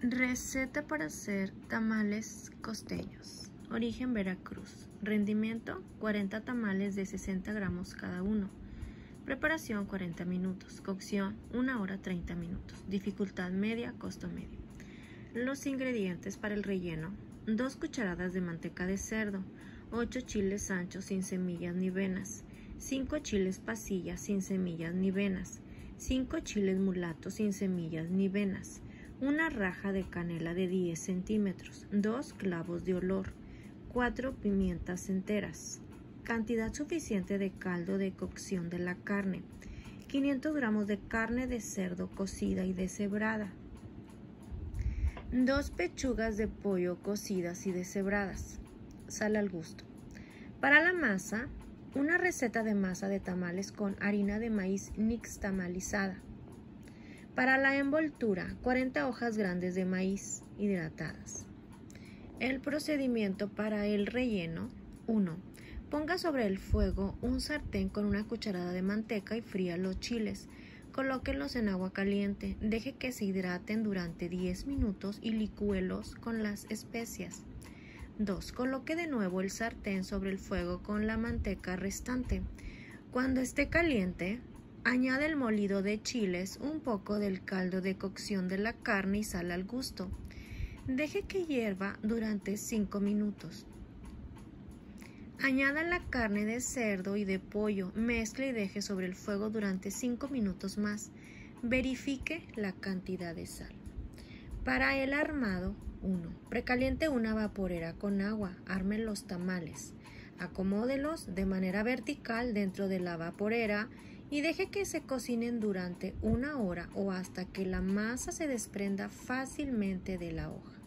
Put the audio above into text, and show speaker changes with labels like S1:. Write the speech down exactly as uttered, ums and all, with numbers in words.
S1: Receta para hacer tamales costeños. Origen Veracruz. Rendimiento cuarenta tamales de sesenta gramos cada uno. Preparación cuarenta minutos. Cocción una hora treinta minutos. Dificultad media, costo medio. Los ingredientes para el relleno: dos cucharadas de manteca de cerdo, ocho chiles anchos sin semillas ni venas, cinco chiles pasillas sin semillas ni venas, cinco chiles mulatos sin semillas ni venas, una raja de canela de diez centímetros, dos clavos de olor, cuatro pimientas enteras. Cantidad suficiente de caldo de cocción de la carne: quinientos gramos de carne de cerdo cocida y deshebrada, dos pechugas de pollo cocidas y deshebradas, sal al gusto. Para la masa, una receta de masa de tamales con harina de maíz nixtamalizada. Para la envoltura, cuarenta hojas grandes de maíz hidratadas. El procedimiento para el relleno: uno. Ponga sobre el fuego un sartén con una cucharada de manteca y fría los chiles. Colóquenlos en agua caliente, deje que se hidraten durante diez minutos y licúelos con las especias. dos. Coloque de nuevo el sartén sobre el fuego con la manteca restante. Cuando esté caliente, añade el molido de chiles, un poco del caldo de cocción de la carne y sal al gusto. Deje que hierva durante cinco minutos. Añada la carne de cerdo y de pollo, mezcle y deje sobre el fuego durante cinco minutos más. Verifique la cantidad de sal. Para el armado: uno. Precaliente una vaporera con agua, arme los tamales. Acomódelos de manera vertical dentro de la vaporera y deje que se cocinen durante una hora o hasta que la masa se desprenda fácilmente de la hoja.